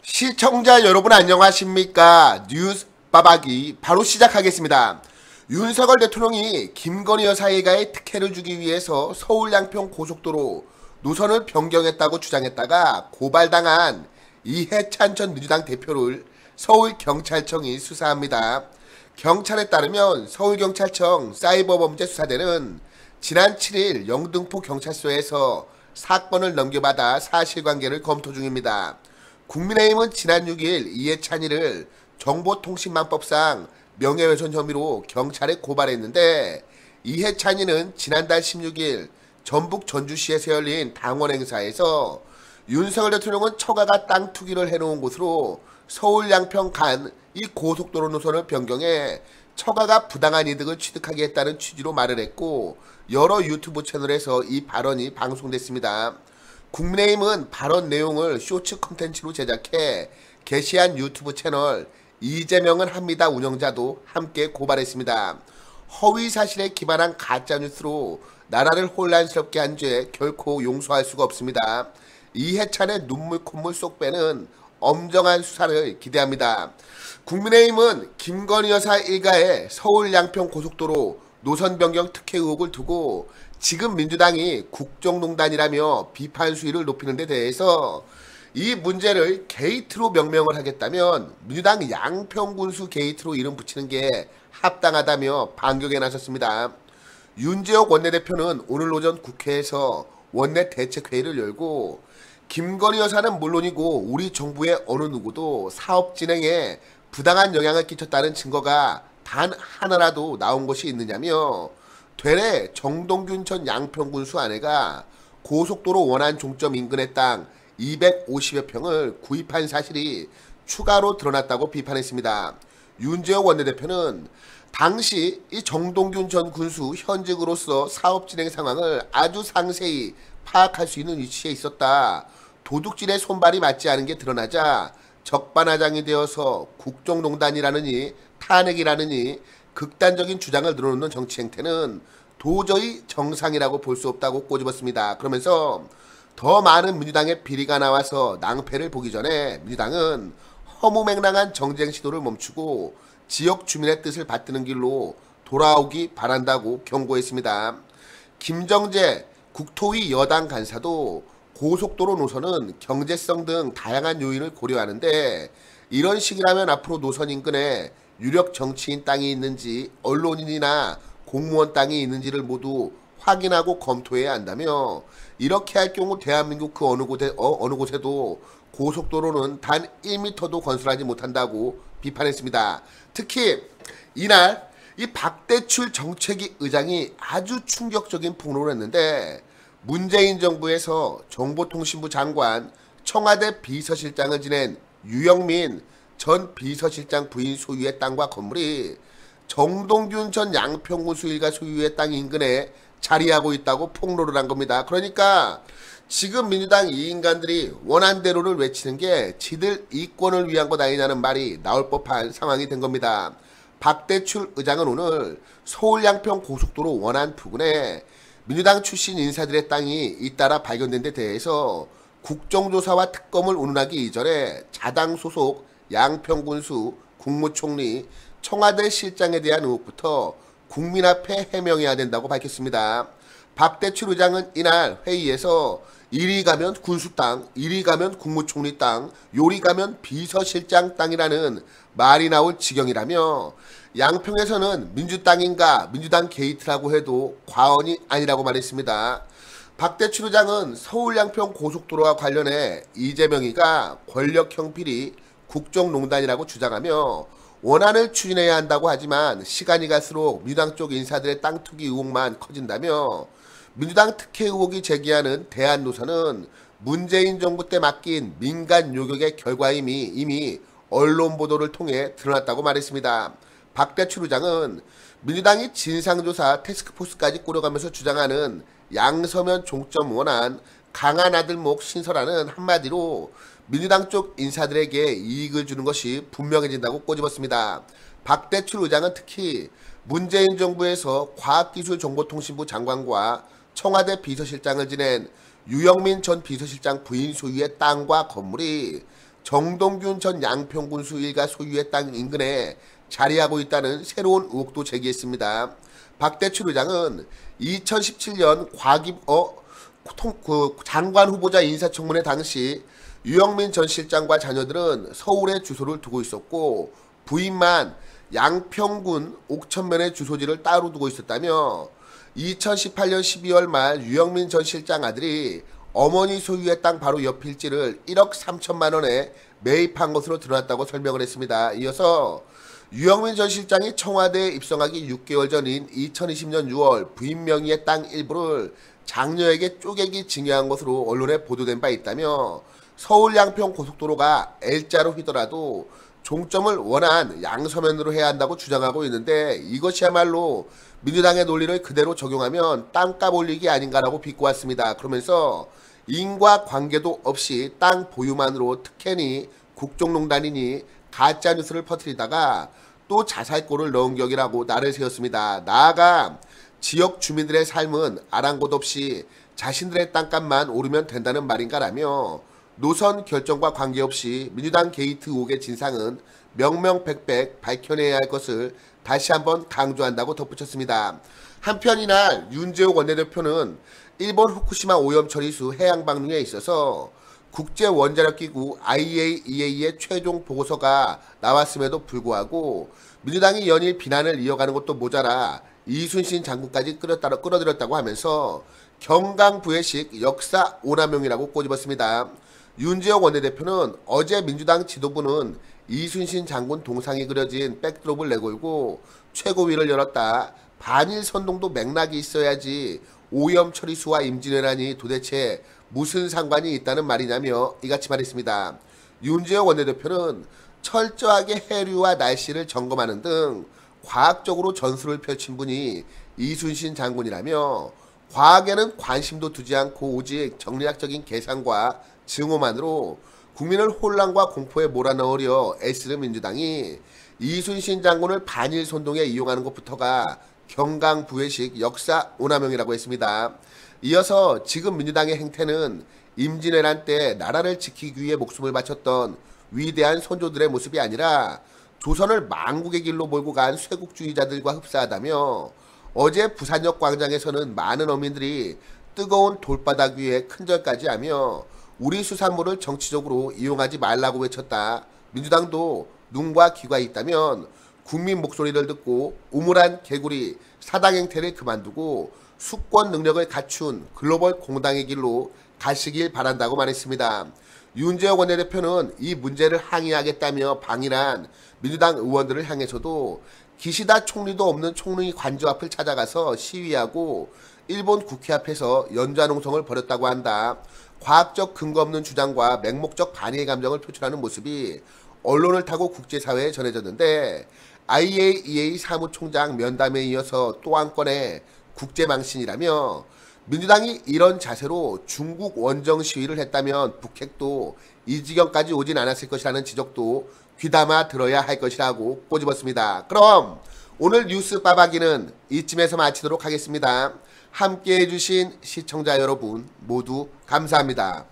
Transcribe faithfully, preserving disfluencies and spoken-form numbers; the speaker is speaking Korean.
시청자 여러분 안녕하십니까? 뉴스 빠박이 바로 시작하겠습니다. 윤석열 대통령이 김건희 여사 일가에 특혜를 주기 위해서 서울 양평 고속도로 노선을 변경했다고 주장했다가 고발당한 이해찬 전 민주당 대표를 서울경찰청이 수사합니다. 경찰에 따르면 서울경찰청 사이버범죄수사대는 지난 칠일 영등포 경찰서에서 사건을 넘겨받아 사실관계를 검토 중입니다. 국민의힘은 지난 육일 이해찬이를 정보통신망법상 명예훼손 혐의로 경찰에 고발했는데, 이해찬이는 지난달 십육일 전북 전주시에서 열린 당원 행사에서 윤석열 대통령은 처가가 땅 투기를 해놓은 곳으로 서울 양평 간 이 고속도로 노선을 변경해 처가가 부당한 이득을 취득하게 했다는 취지로 말을 했고, 여러 유튜브 채널에서 이 발언이 방송됐습니다. 국민의힘은 발언 내용을 쇼츠 콘텐츠로 제작해 게시한 유튜브 채널 이재명은 합니다 운영자도 함께 고발했습니다. 허위 사실에 기반한 가짜뉴스로 나라를 혼란스럽게 한 죄 결코 용서할 수가 없습니다. 이해찬의 눈물 콧물 쏙 빼는 엄정한 수사를 기대합니다. 국민의힘은 김건희 여사 일가의 서울 양평 고속도로 노선 변경 특혜 의혹을 두고 지금 민주당이 국정농단이라며 비판 수위를 높이는 데 대해서 이 문제를 게이트로 명명을 하겠다면 민주당 양평군수 게이트로 이름 붙이는 게 합당하다며 반격에 나섰습니다. 윤재옥 원내대표는 오늘 오전 국회에서 원내 대책회의를 열고, 김건희 여사는 물론이고 우리 정부의 어느 누구도 사업 진행에 부당한 영향을 끼쳤다는 증거가 단 하나라도 나온 것이 있느냐며, 되레 정동균 전 양평군수 아내가 고속도로 원안 종점 인근의 땅 이백오십여 평을 구입한 사실이 추가로 드러났다고 비판했습니다. 윤재옥 원내대표는 당시 이 정동균 전 군수 현직으로서 사업 진행 상황을 아주 상세히 파악할 수 있는 위치에 있었다. 도둑질의 손발이 맞지 않은 게 드러나자 적반하장이 되어서 국정농단이라느니 탄핵이라느니 극단적인 주장을 늘어놓는 정치 행태는 도저히 정상이라고 볼 수 없다고 꼬집었습니다. 그러면서 더 많은 민주당의 비리가 나와서 낭패를 보기 전에 민주당은 허무맹랑한 정쟁 시도를 멈추고 지역 주민의 뜻을 받드는 길로 돌아오기 바란다고 경고했습니다. 김정재 국토위 여당 간사도 고속도로 노선은 경제성 등 다양한 요인을 고려하는데, 이런 식이라면 앞으로 노선 인근에 유력 정치인 땅이 있는지 언론인이나 공무원 땅이 있는지를 모두 확인하고 검토해야 한다며, 이렇게 할 경우 대한민국 그 어느 곳에, 어, 어느 곳에도 고속도로는 단 일 미터도 건설하지 못한다고 비판했습니다. 특히 이날 이 박대출 정책위 의장이 아주 충격적인 폭로를 했는데, 문재인 정부에서 정보통신부 장관, 청와대 비서실장을 지낸 유영민 전 비서실장 부인 소유의 땅과 건물이 정동균 전 양평군수 일가 소유의 땅 인근에 자리하고 있다고 폭로를 한 겁니다. 그러니까 지금 민주당 이 인간들이 원한대로를 외치는 게 지들 이권을 위한 것 아니냐는 말이 나올 법한 상황이 된 겁니다. 박대출 의장은 오늘 서울 양평 고속도로 원안 부근에 민주당 출신 인사들의 땅이 잇따라 발견된 데 대해서 국정조사와 특검을 운운하기 이전에 자당 소속 양평군수 국무총리 청와대 실장에 대한 의혹부터 국민 앞에 해명해야 된다고 밝혔습니다. 박대출 의장은 이날 회의에서 이리 가면 군수 땅, 이리 가면 국무총리 땅, 요리 가면 비서실장 땅이라는 말이 나올 지경이라며, 양평에서는 민주 땅인가 민주당 게이트라고 해도 과언이 아니라고 말했습니다. 박대출 의장은 서울 양평 고속도로와 관련해 이재명이가 권력형 비리 국정농단이라고 주장하며 원안을 추진해야 한다고 하지만 시간이 갈수록 민주당 쪽 인사들의 땅 투기 의혹만 커진다며, 민주당 특혜 의혹이 제기하는 대한노선은 문재인 정부 때 맡긴 민간 요격의 결과임이 이미 언론 보도를 통해 드러났다고 말했습니다. 박대출 의장은 민주당이 진상조사 태스크포스까지 꾸려가면서 주장하는 양서면 종점 원안 강한 아들목 신설하는 한마디로 민주당 쪽 인사들에게 이익을 주는 것이 분명해진다고 꼬집었습니다. 박대출 의장은 특히 문재인 정부에서 과학기술정보통신부 장관과 청와대 비서실장을 지낸 유영민 전 비서실장 부인 소유의 땅과 건물이 정동균 전 양평군수 일가 소유의 땅 인근에 자리하고 있다는 새로운 의혹도 제기했습니다. 박대출 의장은 이천십칠 년 과기 어, 통, 그 장관 후보자 인사청문회 당시 유영민 전 실장과 자녀들은 서울에 주소를 두고 있었고 부인만 양평군 옥천면에 주소지를 따로 두고 있었다며 이천십팔 년 십이월 말 유영민 전 실장 아들이 어머니 소유의 땅 바로 옆 필지를 일억 삼천만 원에 매입한 것으로 드러났다고 설명을 했습니다. 이어서 유영민 전 실장이 청와대에 입성하기 육 개월 전인 이천이십 년 유월 부인 명의의 땅 일부를 장녀에게 쪼개기 증여한 것으로 언론에 보도된 바 있다며 서울 양평 고속도로가 L자로 휘더라도 종점을 원한 양서면으로 해야 한다고 주장하고 있는데 이것이야말로 민주당의 논리를 그대로 적용하면 땅값 올리기 아닌가라고 비꼬았습니다. 그러면서 인과관계도 없이 땅 보유만으로 특혜니 국정농단이니 가짜뉴스를 퍼뜨리다가 또 자살골을 넣은 격이라고 날을 세웠습니다. 나아가 지역 주민들의 삶은 아랑곳 없이 자신들의 땅값만 오르면 된다는 말인가라며 노선 결정과 관계없이 민주당 게이트 의혹의 진상은 명명백백 밝혀내야 할 것을 다시 한번 강조한다고 덧붙였습니다. 한편 이날 윤재욱 원내대표는 일본 후쿠시마 오염 처리수 해양 방류에 있어서 국제원자력기구 아이에이이에이의 최종 보고서가 나왔음에도 불구하고 민주당이 연일 비난을 이어가는 것도 모자라 이순신 장군까지 끌어따라, 끌어들였다고 하면서 경강부회식 역사 오남용이라고 꼬집었습니다. 윤재욱 원내대표는 어제 민주당 지도부는 이순신 장군 동상이 그려진 백드롭을 내걸고 최고위를 열었다. 반일 선동도 맥락이 있어야지 오염 처리수와 임진왜란이 도대체 무슨 상관이 있다는 말이냐며 이같이 말했습니다. 윤재욱 원내대표는 철저하게 해류와 날씨를 점검하는 등 과학적으로 전술을 펼친 분이 이순신 장군이라며 과학에는 관심도 두지 않고 오직 정략적인 계산과 증오만으로 국민을 혼란과 공포에 몰아넣으려 애쓰는 민주당이 이순신 장군을 반일 선동에 이용하는 것부터가 경강부회식 역사 오남용이라고 했습니다. 이어서 지금 민주당의 행태는 임진왜란 때 나라를 지키기 위해 목숨을 바쳤던 위대한 선조들의 모습이 아니라 조선을 망국의 길로 몰고 간 쇄국주의자들과 흡사하다며 어제 부산역 광장에서는 많은 어민들이 뜨거운 돌바닥 위에 큰절까지 하며 우리 수산물을 정치적으로 이용하지 말라고 외쳤다. 민주당도 눈과 귀가 있다면 국민 목소리를 듣고 우물한 개구리 사당 행태를 그만두고 수권 능력을 갖춘 글로벌 공당의 길로 가시길 바란다고 말했습니다. 윤재욱 원내대표는 이 문제를 항의하겠다며 방일한 민주당 의원들을 향해서도 기시다 총리도 없는 총리 관저 앞을 찾아가서 시위하고 일본 국회 앞에서 연좌농성을 벌였다고 한다. 과학적 근거 없는 주장과 맹목적 반의 감정을 표출하는 모습이 언론을 타고 국제사회에 전해졌는데 아이에이이에이 사무총장 면담에 이어서 또 한 건의 국제망신이라며 민주당이 이런 자세로 중국 원정 시위를 했다면 북핵도 이 지경까지 오진 않았을 것이라는 지적도 귀담아 들어야 할 것이라고 꼬집었습니다. 그럼 오늘 뉴스 빠박이는 이쯤에서 마치도록 하겠습니다. 함께해 주신 시청자 여러분 모두 감사합니다.